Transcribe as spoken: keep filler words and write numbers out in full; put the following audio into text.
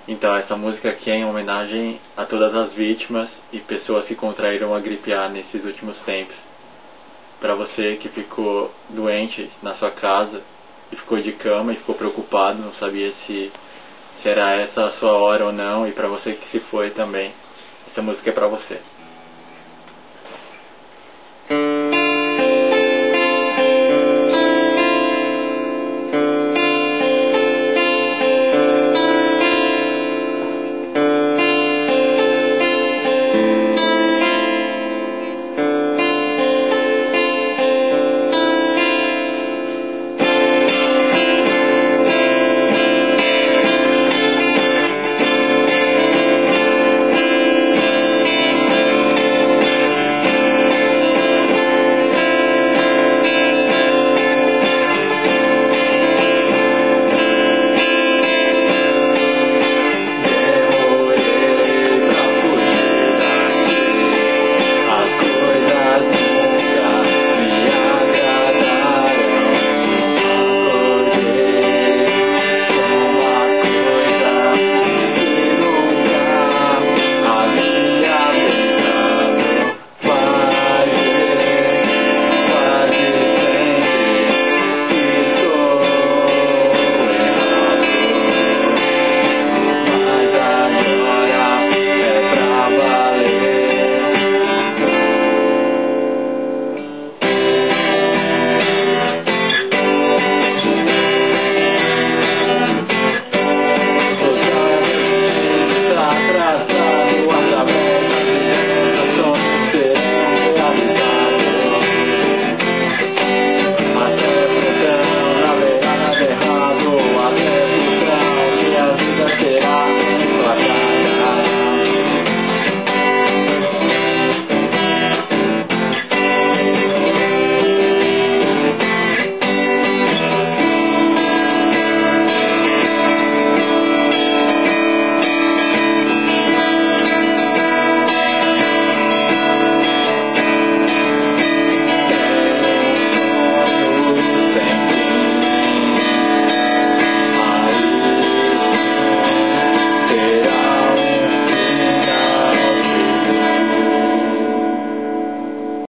Então essa música aqui é em homenagem a todas as vítimas e pessoas que contraíram a gripe A nesses últimos tempos. Para você que ficou doente na sua casa e ficou de cama e ficou preocupado, não sabia se, se era essa a sua hora ou não, e para você que se foi também, essa música é para você.